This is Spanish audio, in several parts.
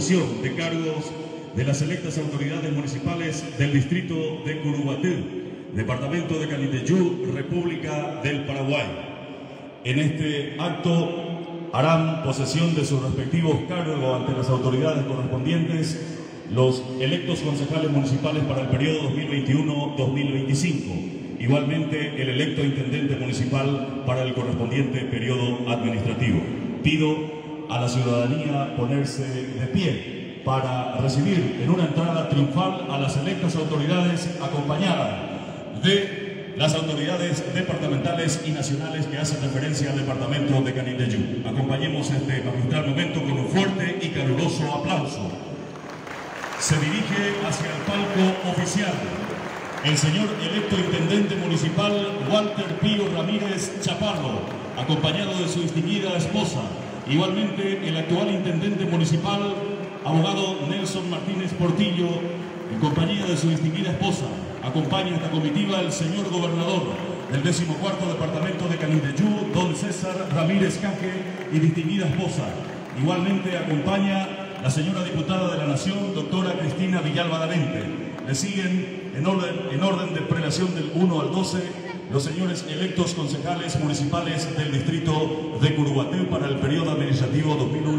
posesión de cargos de las electas autoridades municipales del distrito de Curuguatí, departamento de Canindeyú, República del Paraguay. En este acto harán posesión de sus respectivos cargos ante las autoridades correspondientes los electos concejales municipales para el periodo 2021-2025. Igualmente, el electo intendente municipal para el correspondiente periodo administrativo. Pido a la ciudadanía ponerse de pie para recibir en una entrada triunfal a las electas autoridades acompañadas de las autoridades departamentales y nacionales que hacen referencia al departamento de Canindeyú. Acompañemos este magistral momento con un fuerte y caluroso aplauso. Se dirige hacia el palco oficial el señor electo intendente municipal Walter Pío Ramírez Chaparro, acompañado de su distinguida esposa. Igualmente, el actual intendente municipal, abogado Nelson Martínez Portillo, en compañía de su distinguida esposa. Acompaña esta comitiva el señor gobernador del 14º departamento de Canindeyú, don César Ramírez Caje, y distinguida esposa. Igualmente acompaña la señora diputada de la Nación, doctora Cristina Villalba Dalente. Le siguen en orden de prelación del 1 al 12 los señores electos concejales municipales del distrito de Curuguatí para el periodo administrativo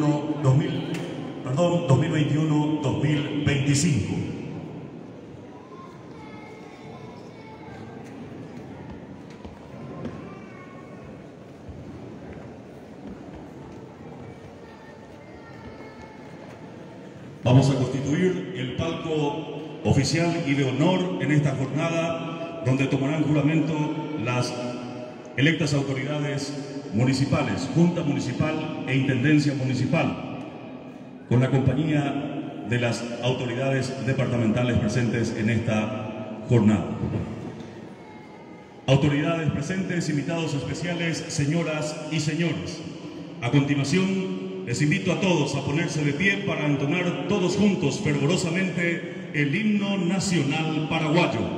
2021-2025. Vamos a constituir el palco oficial y de honor en esta jornada, donde tomarán juramento las electas autoridades municipales, Junta Municipal e Intendencia Municipal, con la compañía de las autoridades departamentales presentes en esta jornada. Autoridades presentes, invitados especiales, señoras y señores. A continuación, les invito a todos a ponerse de pie para entonar todos juntos fervorosamente el himno nacional paraguayo.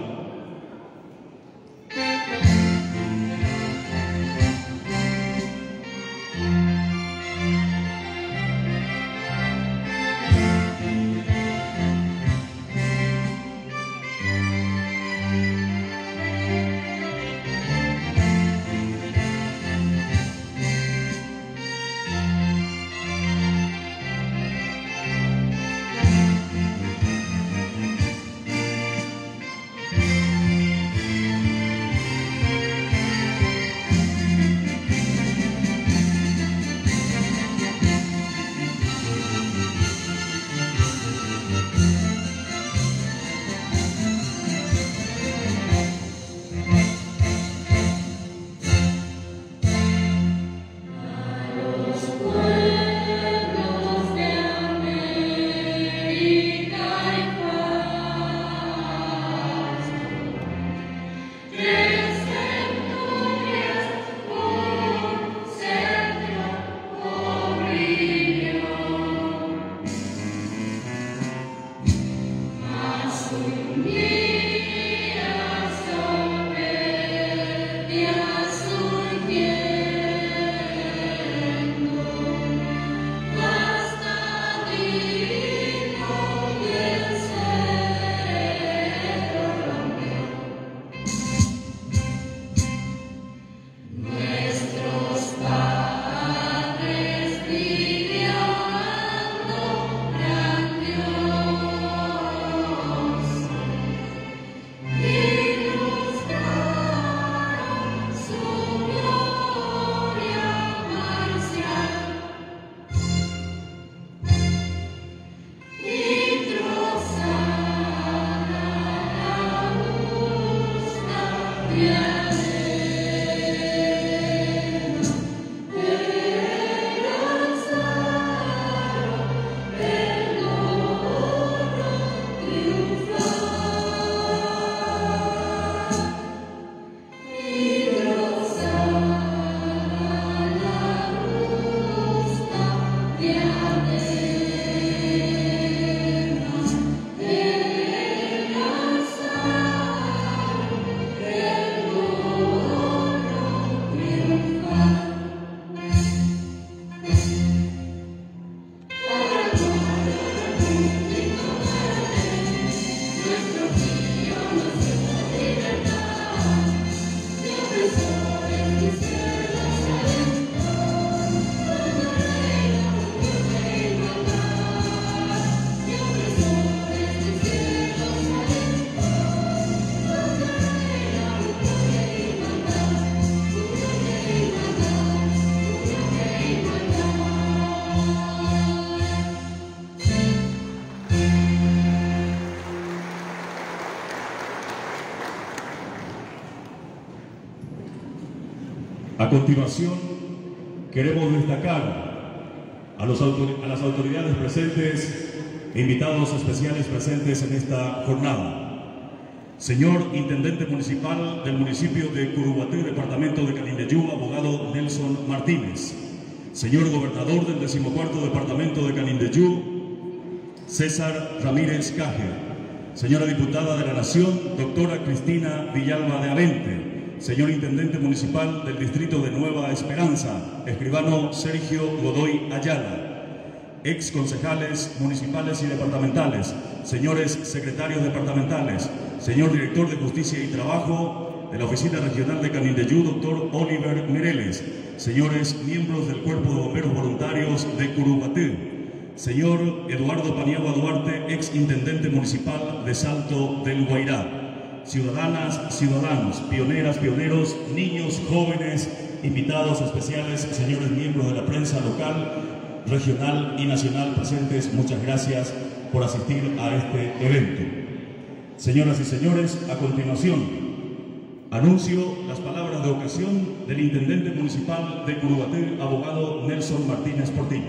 A continuación, queremos destacar a las autoridades presentes e invitados especiales presentes en esta jornada. Señor Intendente Municipal del municipio de Curuguatí, departamento de Canindeyú, abogado Nelson Martínez. Señor Gobernador del 14º departamento de Canindeyú, César Ramírez Caje. Señora Diputada de la Nación, doctora Cristina Villalba de Avente. Señor Intendente Municipal del Distrito de Nueva Esperanza, escribano Sergio Godoy Ayala. Ex concejales municipales y departamentales, señores secretarios departamentales, señor Director de Justicia y Trabajo de la Oficina Regional de Canindeyú, doctor Oliver Mireles, señores miembros del Cuerpo de Bomberos Voluntarios de Curuguatí, señor Eduardo Paniagua Duarte, ex Intendente Municipal de Salto del Guairá, ciudadanas, ciudadanos, pioneras, pioneros, niños, jóvenes, invitados especiales, señores miembros de la prensa local, regional y nacional presentes, muchas gracias por asistir a este evento. Señoras y señores, a continuación, anuncio las palabras de ocasión del Intendente Municipal de Curuguatí, abogado Nelson Martínez Portillo.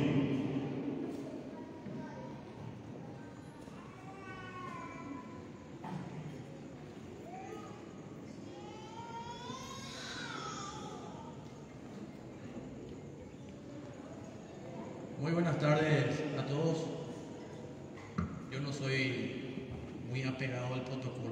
Muy buenas tardes a todos. Yo no soy muy apegado al protocolo.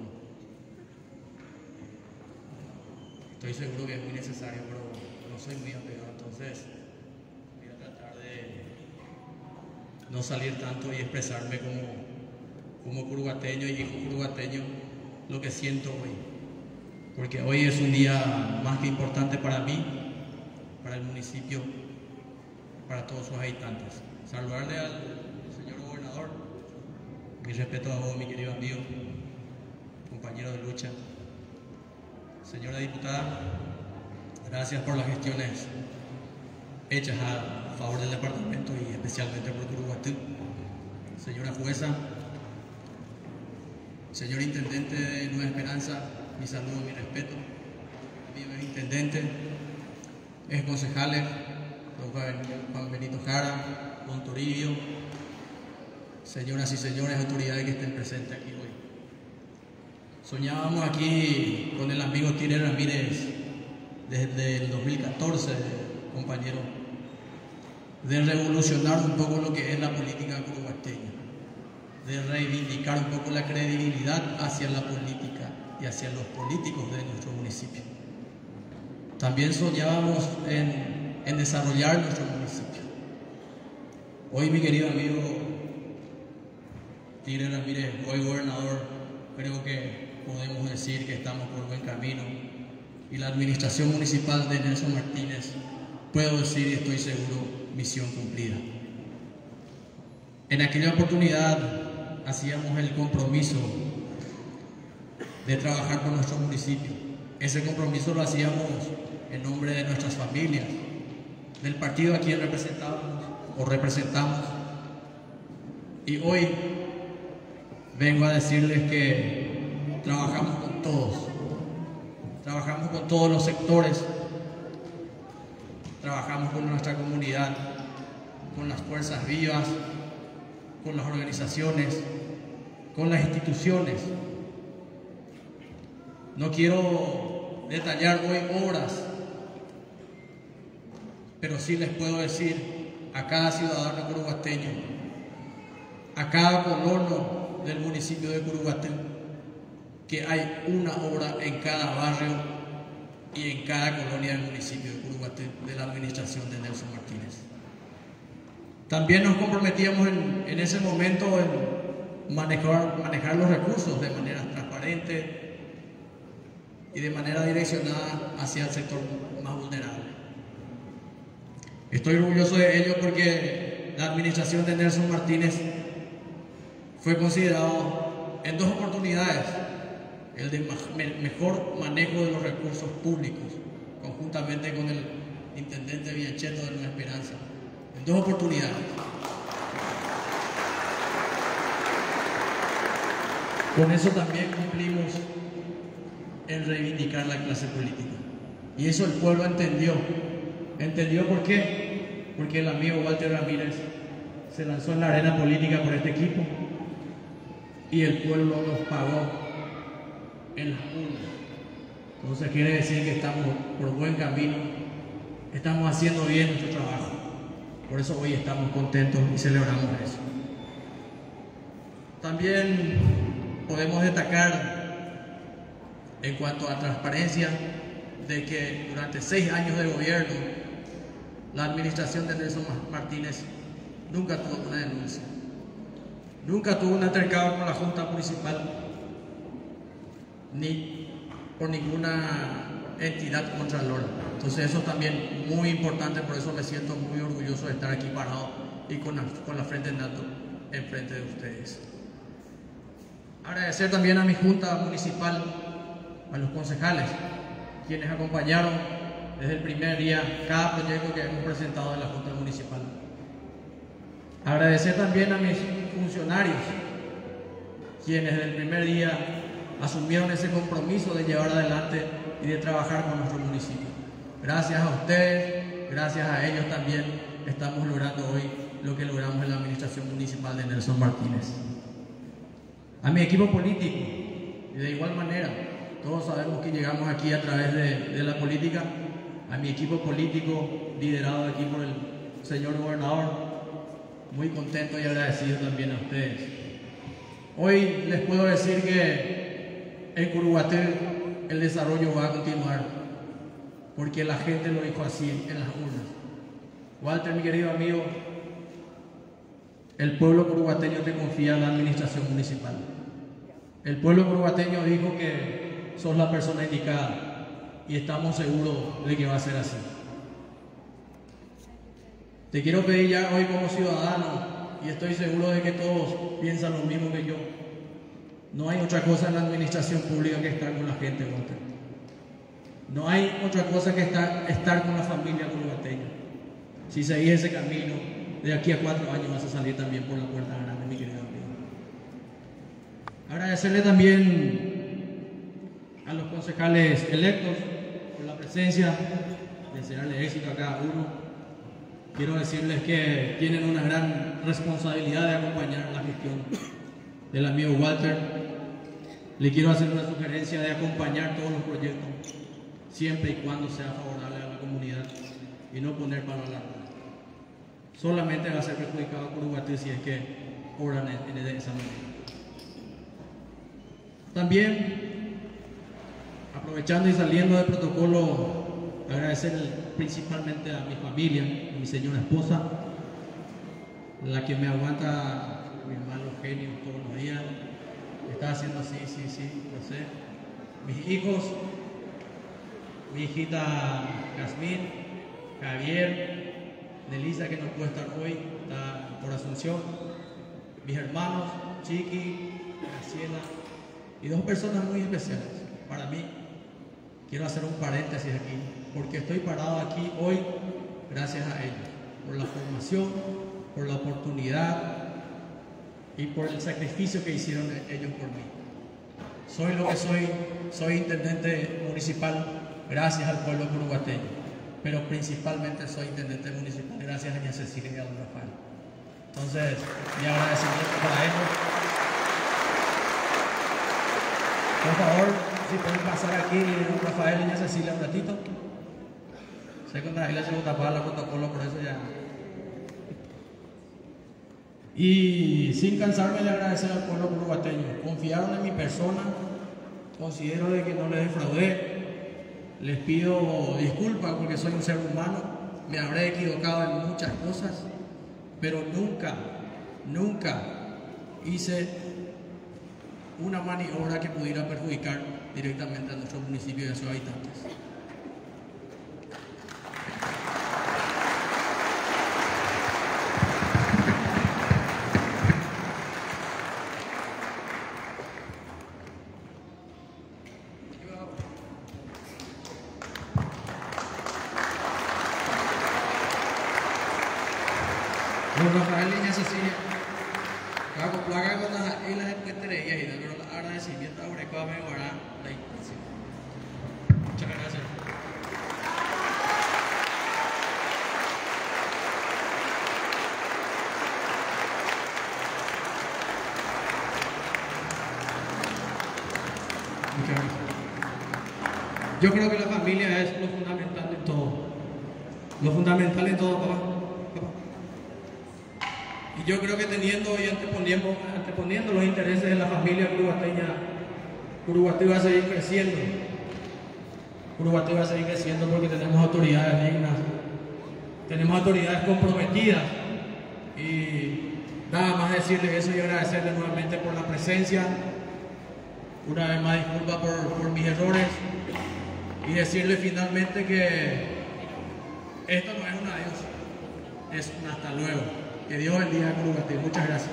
Estoy seguro que es muy necesario, pero no soy muy apegado. Entonces voy a tratar de no salir tanto y expresarme como curuguateño y hijo curuguateño lo que siento hoy. Porque hoy es un día más que importante para mí, para el municipio, para todos sus habitantes. Saludarle al señor gobernador, mi respeto a vos, mi querido amigo, compañero de lucha. Señora diputada, gracias por las gestiones hechas a favor del departamento y especialmente por Curuguatí. Señora jueza, señor intendente de Nueva Esperanza, mi saludo, mi respeto. Amigos intendentes, ex concejales, don Juan Benito Jara, don Toribio, señoras y señores autoridades que estén presentes aquí hoy. Soñábamos aquí con el amigo Tire Ramírez desde el 2014, compañero, de revolucionar un poco lo que es la política curuguateña, de reivindicar un poco la credibilidad hacia la política y hacia los políticos de nuestro municipio. También soñábamos en desarrollar nuestro municipio. Hoy, mi querido amigo Tigre Ramírez, hoy gobernador, creo que podemos decir que estamos por buen camino, y la administración municipal de Nelson Martínez, puedo decir y estoy seguro, misión cumplida. En aquella oportunidad hacíamos el compromiso de trabajar por nuestro municipio. Ese compromiso lo hacíamos en nombre de nuestras familias, del partido a quien representamos, y hoy vengo a decirles que trabajamos con todos los sectores, trabajamos con nuestra comunidad, con las fuerzas vivas, con las organizaciones, con las instituciones. No quiero detallar hoy obras, pero sí les puedo decir a cada ciudadano curuguateño, a cada colono del municipio de Curuguatí, que hay una obra en cada barrio y en cada colonia del municipio de Curuguatí de la administración de Nelson Martínez. También nos comprometíamos en ese momento en manejar los recursos de manera transparente y de manera direccionada hacia el sector más vulnerable. Estoy orgulloso de ello porque la administración de Nelson Martínez fue considerado en 2 oportunidades el de mejor manejo de los recursos públicos, conjuntamente con el intendente Villacheto de Nueva Esperanza, en 2 oportunidades. Con eso también cumplimos en reivindicar la clase política. Y eso el pueblo entendió. ¿Entendió por qué? Porque el amigo Walter Ramírez se lanzó en la arena política por este equipo y el pueblo los pagó en las urnas. Entonces quiere decir que estamos por buen camino, estamos haciendo bien nuestro trabajo. Por eso hoy estamos contentos y celebramos eso. También podemos destacar en cuanto a transparencia de que durante 6 años de gobierno la administración de Nelson Martínez nunca tuvo una denuncia, nunca tuvo un altercado con la Junta Municipal ni por ninguna entidad contralora. Entonces eso también muy importante, por eso me siento muy orgulloso de estar aquí parado y con la frente en alto enfrente de ustedes. Agradecer también a mi Junta Municipal, a los concejales, quienes acompañaron desde el primer día cada proyecto que hemos presentado en la Junta Municipal. Agradecer también a mis funcionarios, quienes desde el primer día asumieron ese compromiso de llevar adelante y de trabajar con nuestro municipio. Gracias a ustedes, gracias a ellos también estamos logrando hoy lo que logramos en la administración municipal de Nelson Martínez. A mi equipo político, y de igual manera, todos sabemos que llegamos aquí a través de la política. A mi equipo político, liderado aquí por el señor gobernador, muy contento y agradecido también a ustedes. Hoy les puedo decir que en Curuguatí el desarrollo va a continuar, porque la gente lo dijo así en las urnas. Walter, mi querido amigo, el pueblo curuguateño te confía en la administración municipal. El pueblo curuguateño dijo que sos la persona indicada y estamos seguros de que va a ser así. Te quiero pedir ya hoy como ciudadano, y estoy seguro de que todos piensan lo mismo que yo, no hay otra cosa en la administración pública que estar con la gente, Walter. No hay otra cosa que estar con la familia curuguateña. Si seguís ese camino, de aquí a 4 años vas a salir también por la puerta grande, mi querido amigo. Agradecerle también a los concejales electos por la presencia, desearles éxito a cada uno. Quiero decirles que tienen una gran responsabilidad de acompañar la gestión del amigo Walter. Le quiero hacer una sugerencia de acompañar todos los proyectos, siempre y cuando sea favorable a la comunidad y no poner palo a la rueda. Solamente va a ser perjudicado por Curuguatí si es que obran de esa manera. También, aprovechando y saliendo del protocolo, agradecer principalmente a mi familia, a mi señora esposa, la que me aguanta mis malos genios todos los días. Está haciendo así, sí, lo sé. Mis hijos, mi hijita Yasmín, Javier, Nelisa, que no puede estar hoy, está por Asunción, mis hermanos, Chiqui, Graciela, y 2 personas muy especiales para mí. Quiero hacer un paréntesis aquí, porque estoy parado aquí hoy gracias a ellos, por la formación, por la oportunidad y por el sacrificio que hicieron ellos por mí. Soy lo que soy intendente municipal gracias al pueblo curuguateño, pero principalmente soy intendente municipal gracias a doña Cecilia y a don Rafael. Entonces, mi agradecimiento para ellos. Por favor, si pueden pasar aquí, don Rafael y doña Cecilia un ratito. Sé que ahí les gusta pagar el protocolo, por eso ya. Y sin cansarme de agradecer al pueblo curuguateño. Confiaron en mi persona, considero de que no les defraudé. Les pido disculpas porque soy un ser humano, me habré equivocado en muchas cosas, pero nunca hice una maniobra que pudiera perjudicar directamente a nuestro municipio y a sus habitantes. Don Rafael y doña Cecilia, hago plaga con las islas de Puentereía y de agradecimiento a Urecoa me guarda la instancia. Muchas gracias. Muchas gracias. Yo creo que la familia es lo fundamental en todo. Lo fundamental en todo, papá. Y yo creo que teniendo y anteponiendo los intereses de la familia curubateña, Curuguatí va a seguir creciendo. Curuguatí va a seguir creciendo porque tenemos autoridades dignas, tenemos autoridades comprometidas. Y nada más decirles eso y agradecerles nuevamente por la presencia. Una vez más disculpa por mis errores y decirles finalmente que esto no es un adiós, es un hasta luego. Que Dios bendiga a Curuguatí. Muchas gracias.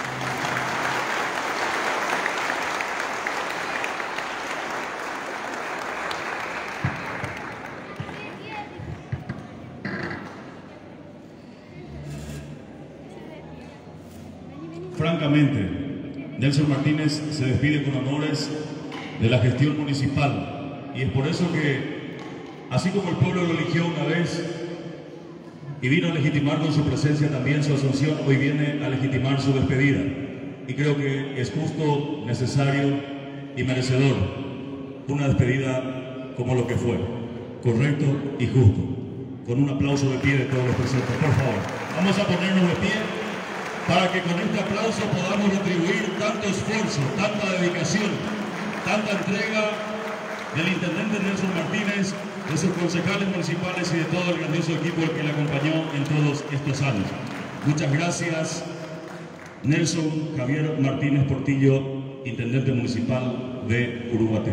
Francamente, Nelson Martínez se despide con honores de la gestión municipal y es por eso que, así como el pueblo lo eligió una vez y vino a legitimar con su presencia también su asunción, hoy viene a legitimar su despedida. Y creo que es justo, necesario y merecedor una despedida como lo que fue, correcto y justo. Con un aplauso de pie de todos los presentes, por favor. Vamos a ponernos de pie para que con este aplauso podamos retribuir tanto esfuerzo, tanta dedicación, tanta entrega del intendente Nelson Martínez, de sus concejales municipales y de todo el grandioso equipo que le acompañó en todos estos años. Muchas gracias, Nelson Javier Martínez Portillo, intendente municipal de Curuguatí.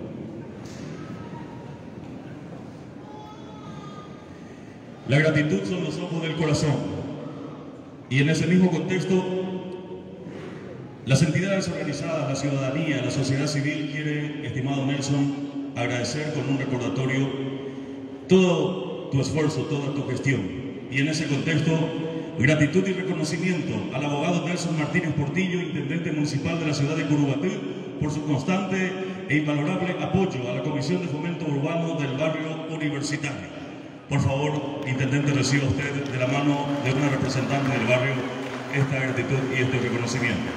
La gratitud son los ojos del corazón. Y en ese mismo contexto, las entidades organizadas, la ciudadanía, la sociedad civil quiere, estimado Nelson, agradecer con un recordatorio todo tu esfuerzo, toda tu gestión. Y en ese contexto, gratitud y reconocimiento al abogado Nelson Martínez Portillo, intendente municipal de la ciudad de Curuguatí, por su constante e invalorable apoyo a la Comisión de Fomento Urbano del barrio universitario. Por favor, intendente, reciba usted de la mano de una representante del barrio esta gratitud y este reconocimiento.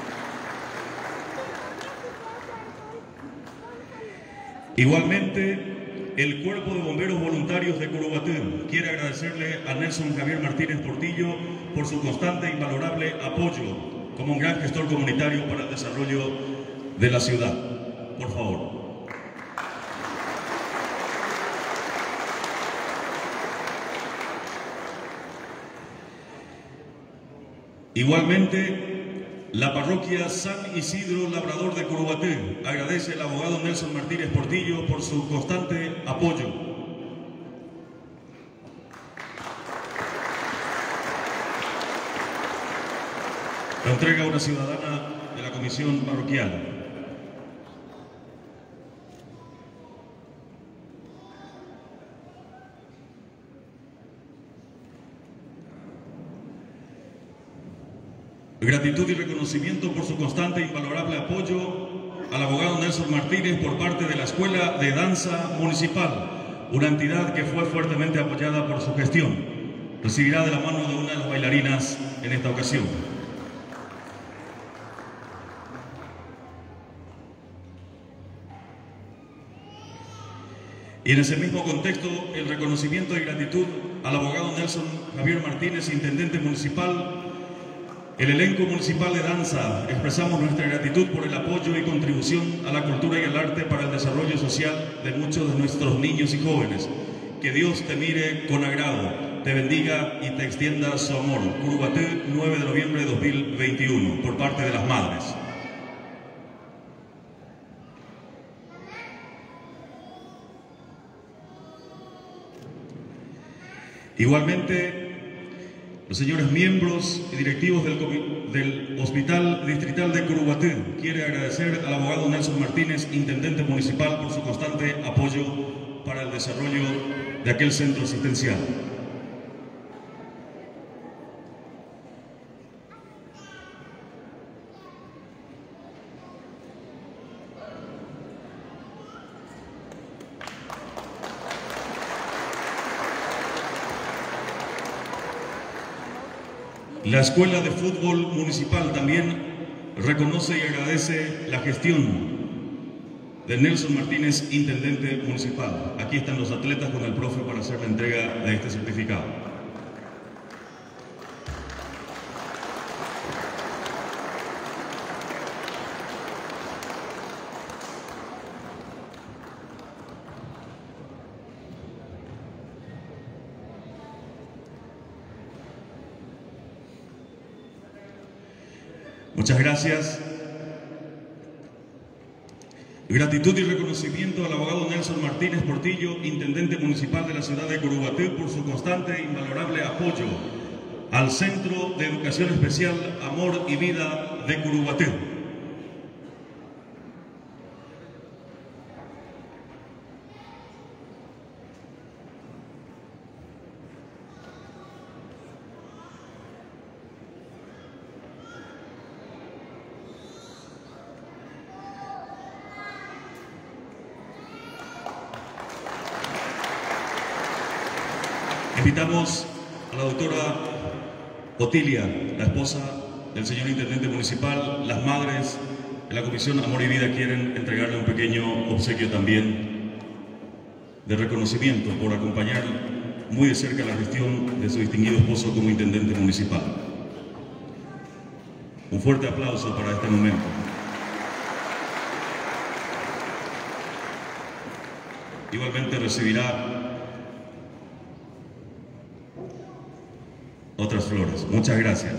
Igualmente, el Cuerpo de Bomberos Voluntarios de Curuguatí quiere agradecerle a Nelson Javier Martínez Portillo por su constante e invalorable apoyo como un gran gestor comunitario para el desarrollo de la ciudad. Por favor. Igualmente, la parroquia San Isidro Labrador de Curuguatí agradece al abogado Nelson Martínez Portillo por su constante apoyo. Lo entrega una ciudadana de la comisión parroquial. Gratitud y reconocimiento por su constante e invalorable apoyo al abogado Nelson Martínez por parte de la Escuela de Danza Municipal, una entidad que fue fuertemente apoyada por su gestión. Recibirá de la mano de una de las bailarinas en esta ocasión. Y en ese mismo contexto, el reconocimiento y gratitud al abogado Nelson Javier Martínez, intendente municipal. El elenco municipal de danza expresamos nuestra gratitud por el apoyo y contribución a la cultura y al arte para el desarrollo social de muchos de nuestros niños y jóvenes. Que Dios te mire con agrado, te bendiga y te extienda su amor. Curuguatí, 9 de noviembre de 2021, por parte de las madres. Igualmente, los señores miembros y directivos del Hospital Distrital de Curuguatí quiere agradecer al abogado Nelson Martínez, intendente municipal, por su constante apoyo para el desarrollo de aquel centro asistencial. La Escuela de Fútbol Municipal también reconoce y agradece la gestión de Nelson Martínez, intendente municipal. Aquí están los atletas con el profe para hacer la entrega de este certificado. Muchas gracias. Gratitud y reconocimiento al abogado Nelson Martínez Portillo, intendente municipal de la ciudad de Curuguatú, por su constante e invalorable apoyo al Centro de Educación Especial Amor y Vida de Curuguatú. Invitamos a la doctora Otilia, la esposa del señor intendente municipal. Las madres de la Comisión Amor y Vida quieren entregarle un pequeño obsequio también de reconocimiento por acompañar muy de cerca la gestión de su distinguido esposo como intendente municipal. Un fuerte aplauso para este momento. Igualmente recibirá otras flores. Muchas gracias.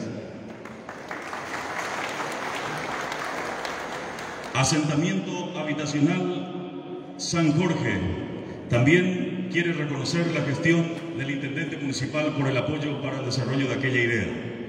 Asentamiento habitacional San Jorge también quiere reconocer la gestión del intendente municipal por el apoyo para el desarrollo de aquella idea.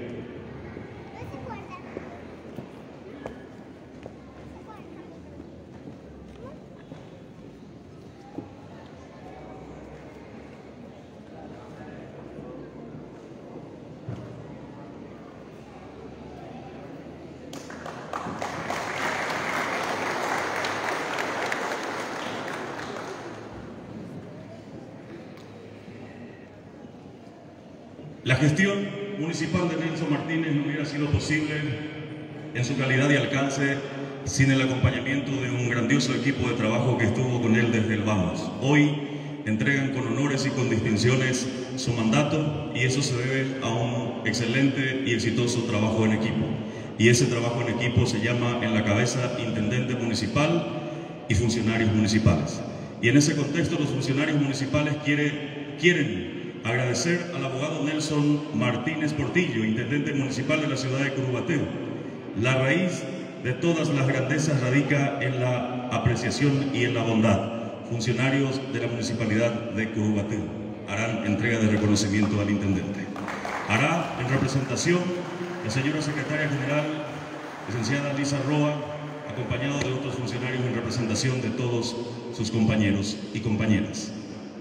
La gestión municipal de Nelson Martínez no hubiera sido posible en su calidad y alcance sin el acompañamiento de un grandioso equipo de trabajo que estuvo con él desde el vamos. Hoy entregan con honores y con distinciones su mandato, y eso se debe a un excelente y exitoso trabajo en equipo. Y ese trabajo en equipo se llama en la cabeza intendente municipal y funcionarios municipales. Y en ese contexto los funcionarios municipales quieren agradecer al abogado Nelson Martínez Portillo, intendente municipal de la ciudad de Curuguatú. La raíz de todas las grandezas radica en la apreciación y en la bondad. Funcionarios de la municipalidad de Curuguatú harán entrega de reconocimiento al intendente. Hará en representación la señora secretaria general, licenciada Lisa Roa, acompañado de otros funcionarios en representación de todos sus compañeros y compañeras.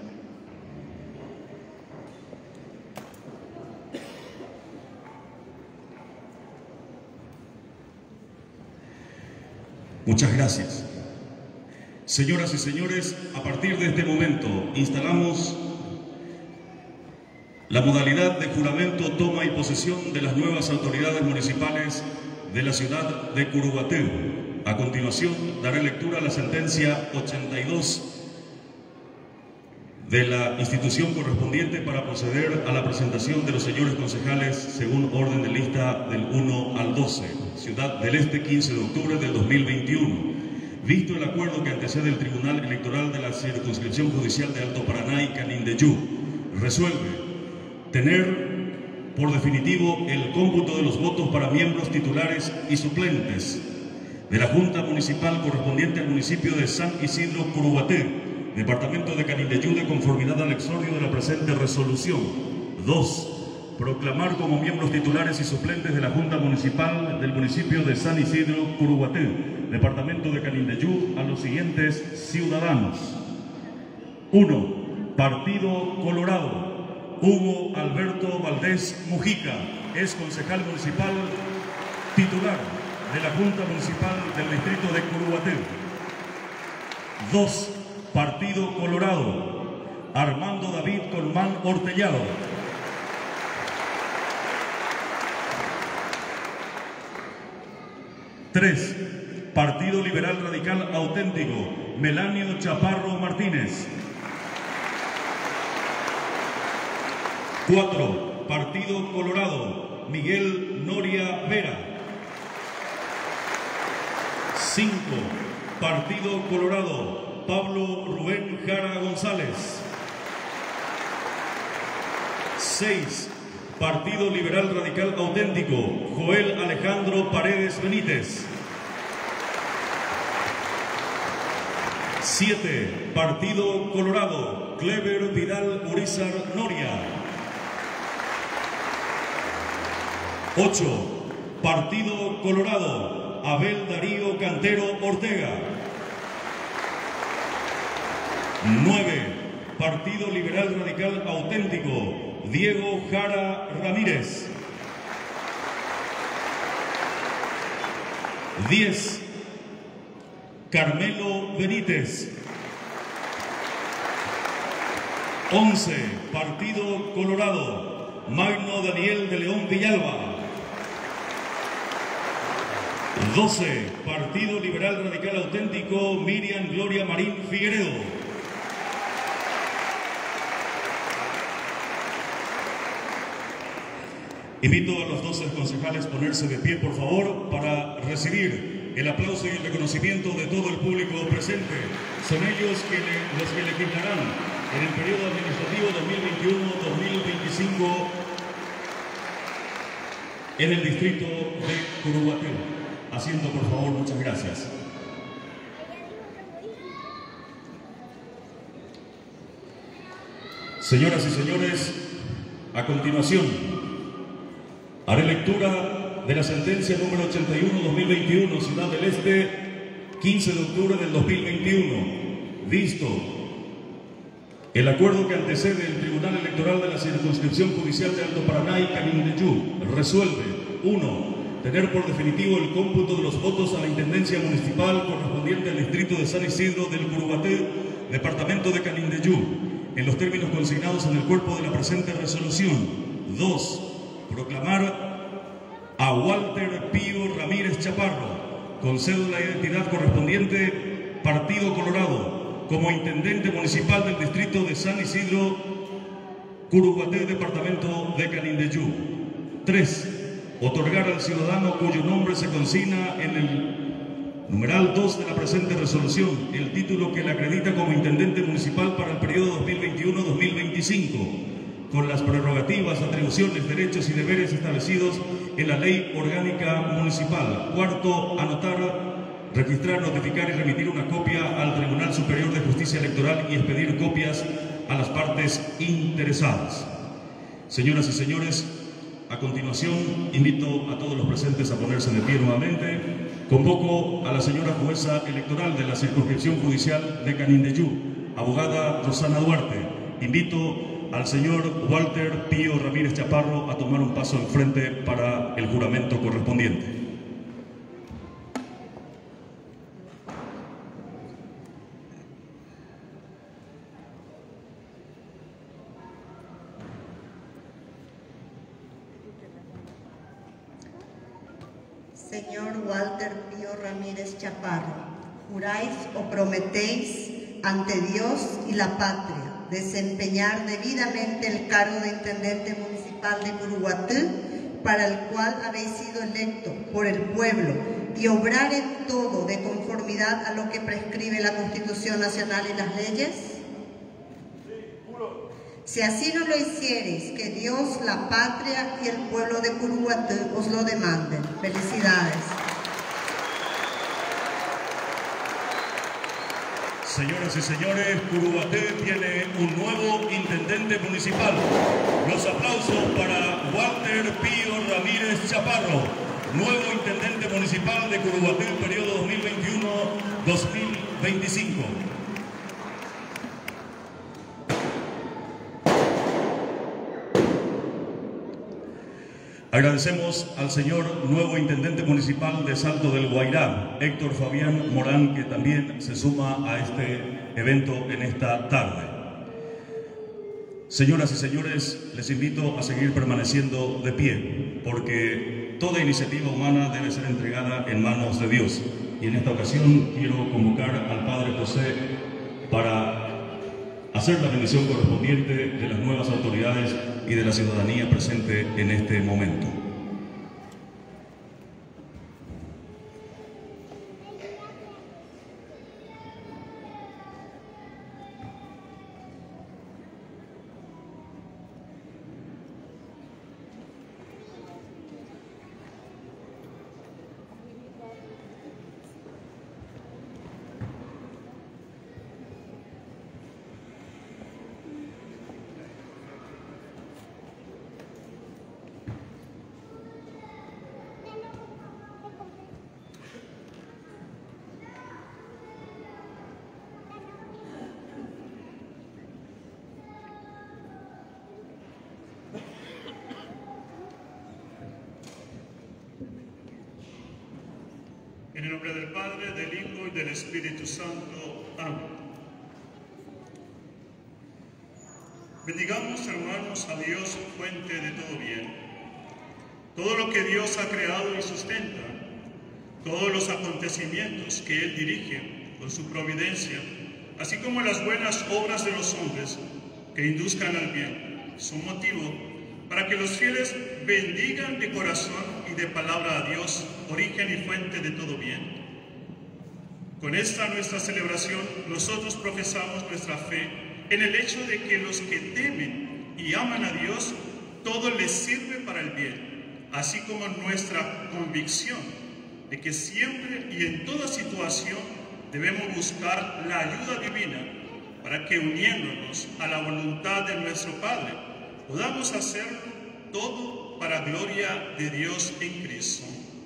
Muchas gracias. Señoras y señores, a partir de este momento instalamos la modalidad de juramento, toma y posesión de las nuevas autoridades municipales de la ciudad de Curuguatú. A continuación daré lectura a la sentencia 82 de la institución correspondiente para proceder a la presentación de los señores concejales según orden de lista del 1 al 12. Ciudad del Este, 15 de octubre del 2021. Visto el acuerdo que antecede el Tribunal Electoral de la Circunscripción Judicial de Alto Paraná y Canindeyú, resuelve tener por definitivo el cómputo de los votos para miembros titulares y suplentes de la Junta Municipal correspondiente al municipio de San Isidro Curuguatú, departamento de Canindeyú, de conformidad al exordio de la presente resolución. 2. Proclamar como miembros titulares y suplentes de la Junta Municipal del municipio de San Isidro Curuguatú, departamento de Canindeyú, a los siguientes ciudadanos. 1. Partido Colorado, Hugo Alberto Valdés Mujica, es concejal municipal titular de la Junta Municipal del distrito de Curuguatú. 2. Partido Colorado, Armando David Colmán Hortellado. 3. Partido Liberal Radical Auténtico, Melanio Chaparro Martínez. 4. Partido Colorado, Miguel Noria Vera. 5. Partido Colorado, Pablo Rubén Jara González. 6. Partido Liberal Radical Auténtico, Joel Alejandro Paredes Benítez. 7. Partido Colorado, Clever Vidal Urizar Noria. 8. Partido Colorado, Abel Darío Cantero Ortega. 9. Partido Liberal Radical Auténtico, Diego Jara Ramírez. 10. Carmelo Benítez. 11. Partido Colorado, Magno Daniel de León Villalba. 12. Partido Liberal Radical Auténtico, Miriam Gloria Marín Figueredo. Invito a los 12 concejales a ponerse de pie, por favor, para recibir el aplauso y el reconocimiento de todo el público presente. Son ellos los que legislarán en el periodo administrativo 2021-2025 en el distrito de Curuguatú. Asiento, por favor, muchas gracias. Señoras y señores, a continuación haré lectura de la sentencia número 81-2021, Ciudad del Este, 15 de octubre del 2021. Visto el acuerdo que antecede el Tribunal Electoral de la Circunscripción Judicial de Alto Paraná y Canindeyú, resuelve: 1. Tener por definitivo el cómputo de los votos a la Intendencia Municipal correspondiente al distrito de San Isidro del Curuguatú, departamento de Canindeyú, en los términos consignados en el cuerpo de la presente resolución. 2. Proclamar a Walter Pío Ramírez Chaparro, con cédula de identidad correspondiente Partido Colorado, como Intendente Municipal del distrito de San Isidro, Curuguatú, departamento de Canindeyú. 3. Otorgar al ciudadano cuyo nombre se consigna en el numeral 2 de la presente resolución el título que le acredita como Intendente Municipal para el periodo 2021-2025, con las prerrogativas, atribuciones, derechos y deberes establecidos en la Ley Orgánica Municipal. 4. Anotar, registrar, notificar y remitir una copia al Tribunal Superior de Justicia Electoral y expedir copias a las partes interesadas. Señoras y señores, a continuación invito a todos los presentes a ponerse de pie nuevamente. Convoco a la señora jueza electoral de la Circunscripción Judicial de Canindeyú, abogada Rosana Duarte. Invito al señor Walter Pío Ramírez Chaparro a tomar un paso al frente para el juramento correspondiente. Señor Walter Pío Ramírez Chaparro, ¿juráis o prometéis ante Dios y la patria desempeñar debidamente el cargo de Intendente Municipal de Curuguatú, para el cual habéis sido electo por el pueblo, y obrar en todo de conformidad a lo que prescribe la Constitución Nacional y las leyes? Si así no lo hiciereis, que Dios, la patria y el pueblo de Curuguatú os lo demanden. Felicidades. Señoras y señores, Curuguatú tiene un nuevo intendente municipal. Los aplausos para Walter Pío Ramírez Chaparro, nuevo intendente municipal de Curuguatú, periodo 2021-2025. Agradecemos al señor nuevo intendente municipal de Salto del Guairá, Héctor Fabián Morán, que también se suma a este evento en esta tarde. Señoras y señores, les invito a seguir permaneciendo de pie, porque toda iniciativa humana debe ser entregada en manos de Dios. Y en esta ocasión quiero convocar al Padre José para hacer la bendición correspondiente de las nuevas autoridades y de la ciudadanía presente en este momento. En el nombre del Padre, del Hijo y del Espíritu Santo. Amén. Bendigamos, hermanos, a Dios, fuente de todo bien. Todo lo que Dios ha creado y sustenta, todos los acontecimientos que Él dirige con su providencia, así como las buenas obras de los hombres que induzcan al bien, son motivo para que los fieles bendigan de corazón y de palabra a Dios, origen y fuente de todo bien. Con esta nuestra celebración, nosotros profesamos nuestra fe en el hecho de que los que temen y aman a Dios, todo les sirve para el bien, así como nuestra convicción de que siempre y en toda situación debemos buscar la ayuda divina para que, uniéndonos a la voluntad de nuestro Padre, podamos hacerlo todo para gloria de Dios en Cristo.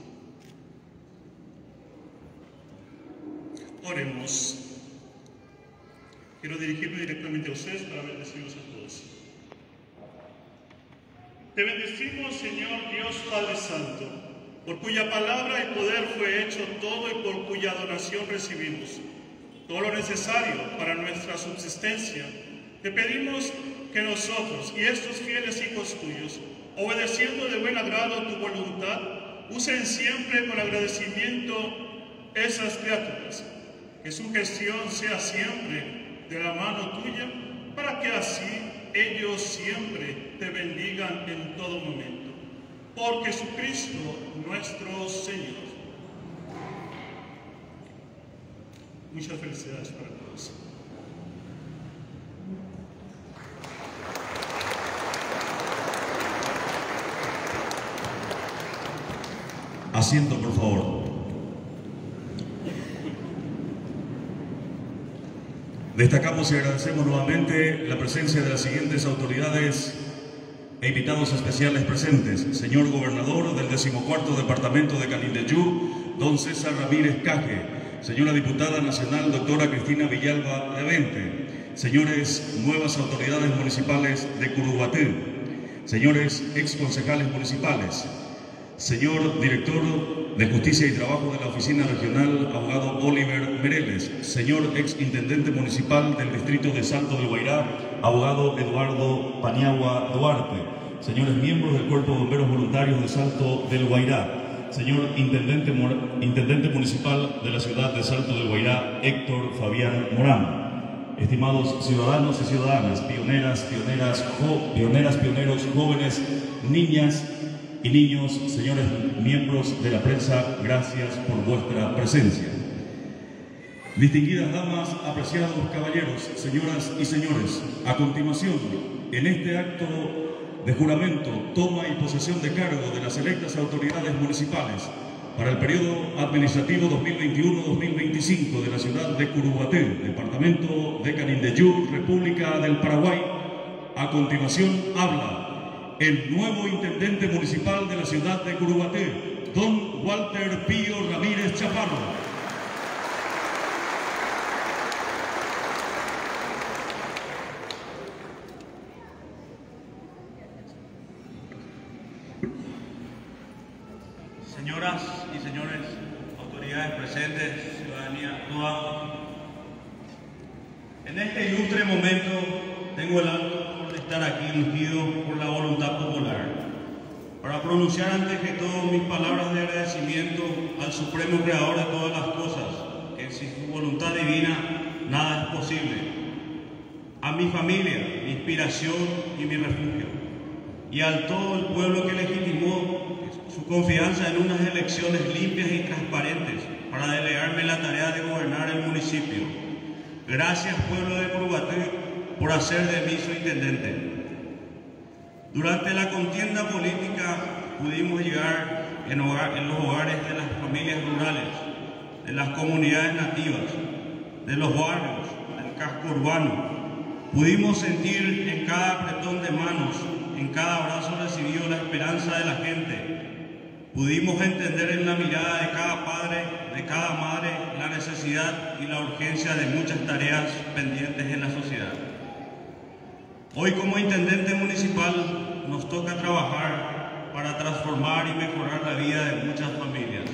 Oremos. Quiero dirigirme directamente a ustedes para bendecirlos a todos. Te bendecimos, Señor Dios Padre Santo, por cuya palabra y poder fue hecho todo y por cuya donación recibimos todo lo necesario para nuestra subsistencia. Te pedimos que nosotros y estos fieles hijos tuyos, obedeciendo de buen agrado tu voluntad, usen siempre con agradecimiento esas criaturas, que su gestión sea siempre de la mano tuya, para que así ellos siempre te bendigan en todo momento. Por Jesucristo nuestro Señor. Muchas felicidades para todos. Asiento, por favor. Destacamos y agradecemos nuevamente la presencia de las siguientes autoridades e invitados especiales presentes. Señor Gobernador del 14º Departamento de Canindeyú, don César Ramírez Caje. Señora Diputada Nacional, doctora Cristina Villalba Levente. Señores nuevas autoridades municipales de Curuguatí. Señores exconcejales municipales. Señor Director de Justicia y Trabajo de la Oficina Regional, abogado Oliver Mereles. Señor Exintendente Municipal del Distrito de Salto del Guairá, abogado Eduardo Paniagua Duarte. Señores miembros del Cuerpo de Bomberos Voluntarios de Salto del Guairá. Señor Intendente Municipal de la ciudad de Salto del Guairá, Héctor Fabián Morán. Estimados ciudadanos y ciudadanas, pioneros, jóvenes, niñas y niños, señores miembros de la prensa, gracias por vuestra presencia. Distinguidas damas, apreciados caballeros, señoras y señores, a continuación, en este acto de juramento, toma y posesión de cargo de las electas autoridades municipales para el periodo administrativo 2021-2025 de la ciudad de Curuguatí, departamento de Canindeyú, República del Paraguay, a continuación habla el nuevo intendente municipal de la ciudad de Curuguatí, don Walter Pío Ramírez Chaparro. Señoras y señores, autoridades presentes, ciudadanía toda, en este ilustre momento tengo el honor de estar aquí ungido por la voluntad popular para pronunciar antes que todo mis palabras de agradecimiento al Supremo Creador de todas las cosas, que sin su voluntad divina nada es posible, a mi familia, mi inspiración y mi refugio, y al todo el pueblo que legitimó su confianza en unas elecciones limpias y transparentes para delegarme la tarea de gobernar el municipio. Gracias, pueblo de Curuguatí, por hacer de mí su intendente. Durante la contienda política pudimos llegar en los hogares de las familias rurales, de las comunidades nativas, de los barrios, del casco urbano. Pudimos sentir en cada apretón de manos, en cada abrazo recibido la esperanza de la gente. Pudimos entender en la mirada de cada padre, de cada madre, la necesidad y la urgencia de muchas tareas pendientes en la sociedad. Hoy, como intendente municipal, nos toca trabajar para transformar y mejorar la vida de muchas familias.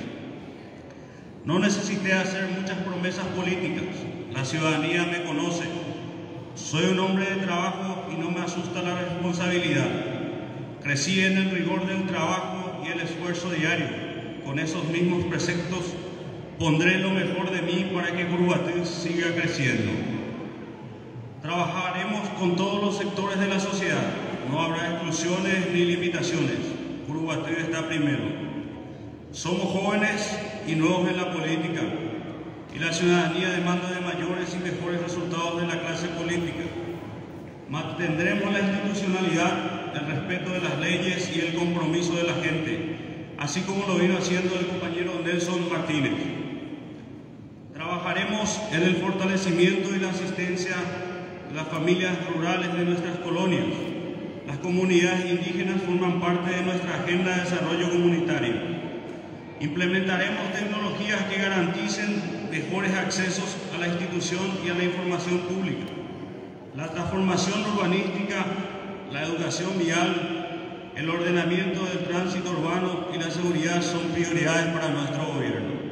No necesité hacer muchas promesas políticas. La ciudadanía me conoce. Soy un hombre de trabajo y no me asusta la responsabilidad. Crecí en el rigor del trabajo y el esfuerzo diario. Con esos mismos preceptos pondré lo mejor de mí para que Curuguatí siga creciendo. Trabajaremos con todos los sectores de la sociedad. No habrá exclusiones ni limitaciones. Curuguatí está primero. Somos jóvenes y nuevos en la política, y la ciudadanía demanda de mayores y mejores resultados de la clase política. Mantendremos la institucionalidad, el respeto de las leyes y el compromiso de la gente, así como lo vino haciendo el compañero Nelson Martínez. Trabajaremos en el fortalecimiento y la asistencia de las familias rurales de nuestras colonias. Las comunidades indígenas forman parte de nuestra agenda de desarrollo comunitario. Implementaremos tecnologías que garanticen mejores accesos a la institución y a la información pública. La transformación urbanística, la educación vial, el ordenamiento del tránsito urbano y la seguridad son prioridades para nuestro gobierno.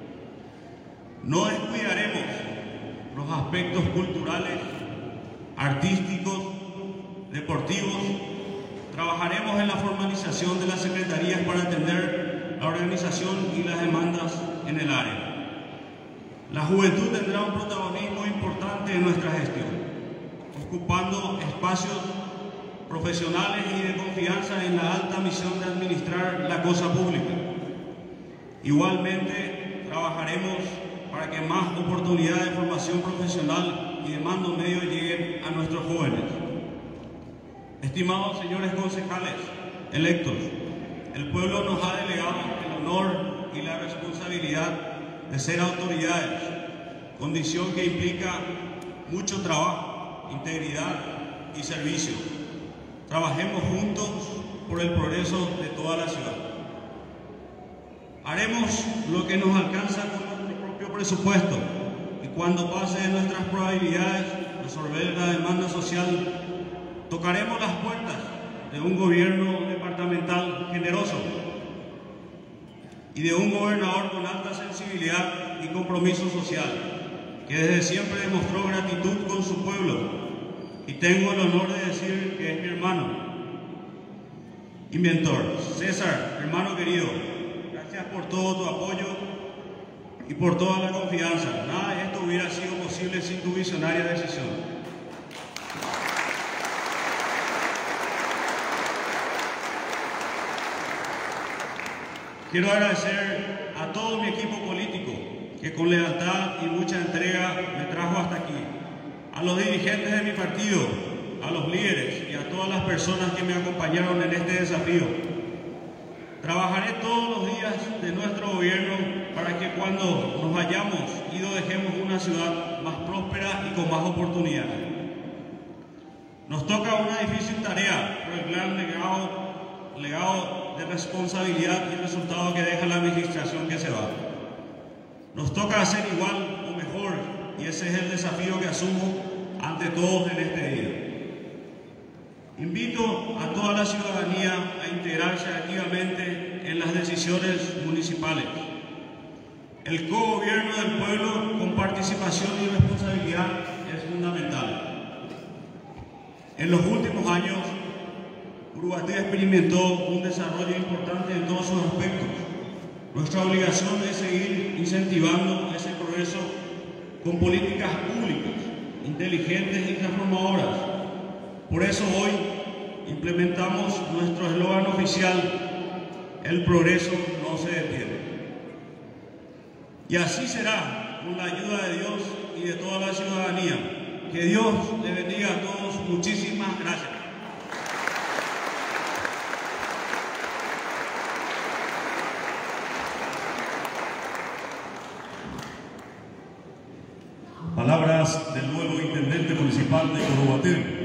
No descuidaremos los aspectos culturales, artísticos, deportivos. Trabajaremos en la formalización de las secretarías para atender la organización y las demandas en el área. La juventud tendrá un protagonismo importante en nuestra gestión, ocupando espacios profesionales y de confianza en la alta misión de administrar la cosa pública. Igualmente, trabajaremos para que más oportunidades de formación profesional y de mando medio lleguen a nuestros jóvenes. Estimados señores concejales electos, el pueblo nos ha delegado el honor y la responsabilidad de ser autoridades, condición que implica mucho trabajo, integridad y servicio. Trabajemos juntos por el progreso de toda la ciudad. Haremos lo que nos alcanza con nuestro propio presupuesto y cuando pase de nuestras probabilidades resolver la demanda social, tocaremos las puertas de un gobierno departamental generoso y de un gobernador con alta sensibilidad y compromiso social, que desde siempre demostró gratitud con su pueblo, y tengo el honor de decir que es mi hermano y mentor. César, hermano querido, gracias por todo tu apoyo y por toda la confianza. Nada de esto hubiera sido posible sin tu visionaria decisión. Quiero agradecer a todo mi equipo político que con lealtad y mucha entrega me trajo hasta aquí, a los dirigentes de mi partido, a los líderes y a todas las personas que me acompañaron en este desafío. Trabajaré todos los días de nuestro gobierno para que cuando nos hayamos ido dejemos una ciudad más próspera y con más oportunidades. Nos toca una difícil tarea por el gran legado de responsabilidad y resultado que deja la administración que se va. Nos toca hacer igual o mejor, y ese es el desafío que asumo ante todos en este día. Invito a toda la ciudadanía a integrarse activamente en las decisiones municipales. El cogobierno del pueblo con participación y responsabilidad es fundamental. En los últimos años, Curuguatí experimentó un desarrollo importante en todos sus aspectos. Nuestra obligación es seguir incentivando ese progreso con políticas públicas, inteligentes y transformadoras. Por eso hoy implementamos nuestro eslogan oficial: el progreso no se detiene. Y así será, con la ayuda de Dios y de toda la ciudadanía. Que Dios le bendiga a todos. Muchísimas gracias. Palabras del nuevo intendente municipal de Curuguatí.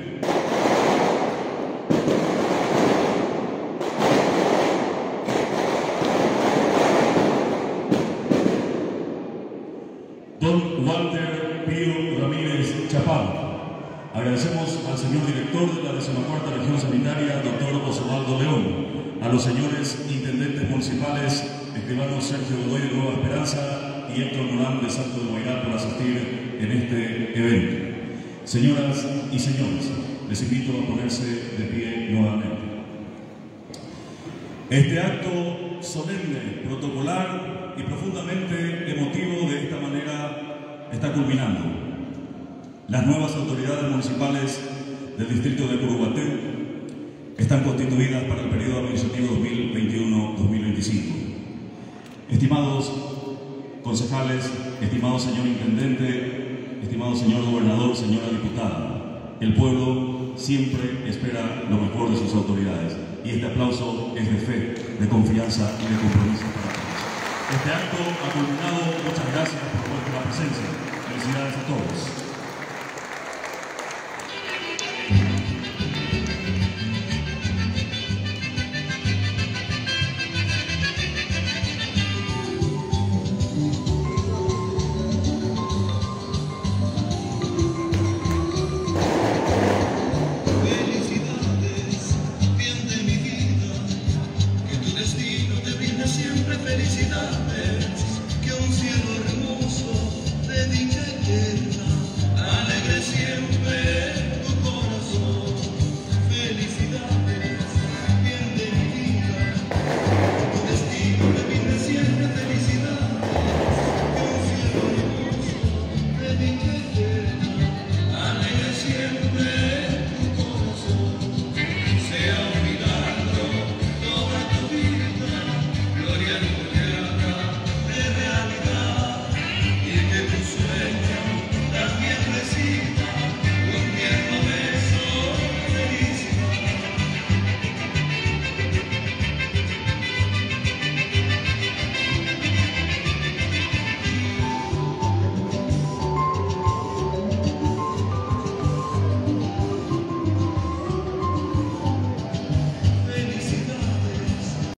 Don Walter Pío Ramírez Chaparro. Agradecemos al señor director de la 14ª Región Sanitaria, doctor Osvaldo León, a los señores intendentes municipales, escribanos Sergio Godoy de Nueva Esperanza y Héctor Morán de Salto de Guairá, por asistir en este evento. Señoras y señores, les invito a ponerse de pie nuevamente. Este acto solemne, protocolar y profundamente emotivo de esta manera está culminando. Las nuevas autoridades municipales del distrito de Curuguatí están constituidas para el periodo administrativo 2021-2025. Estimados concejales, estimado señor intendente, estimado señor gobernador, señora diputada, el pueblo siempre espera lo mejor de sus autoridades y este aplauso es de fe, de confianza y de compromiso para todos. Este acto ha culminado. Muchas gracias por vuestra presencia. Felicidades a todos. Gloria a tu tierra de realidad y que tu sueño